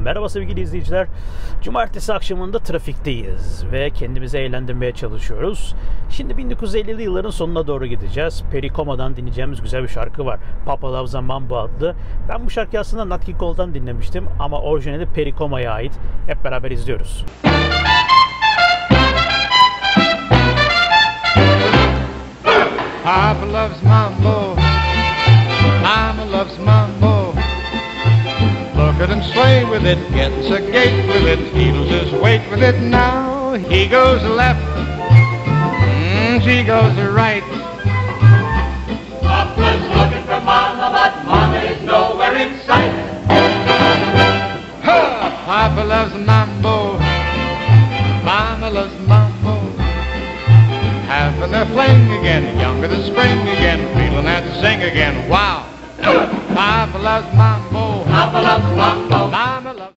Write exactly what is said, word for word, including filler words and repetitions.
Merhaba sevgili izleyiciler. Cumartesi akşamında trafikteyiz ve kendimizi eğlendirmeye çalışıyoruz. Şimdi bin dokuz yüz ellili yılların sonuna doğru gideceğiz. Perikoma'dan dinleyeceğimiz güzel bir şarkı var. Papa Loves Mambo adlı. Ben bu şarkıyı aslında Nat King Cole'dan dinlemiştim ama orijinali Perikoma'ya ait. Hep beraber izliyoruz. Papa loves mambo, Mama loves mambo. Look at him sway with it, gets a gait with it, feels his weight with it now. He goes left, mm, she goes right. Papa's looking for Mama, but Mama is nowhere in sight. Ha! Papa loves mambo, Mama loves mambo. Having their fling again, younger than spring again, feeling that sing again. Wow! Papa loves mambo, Papa loves Mambo. Mama loves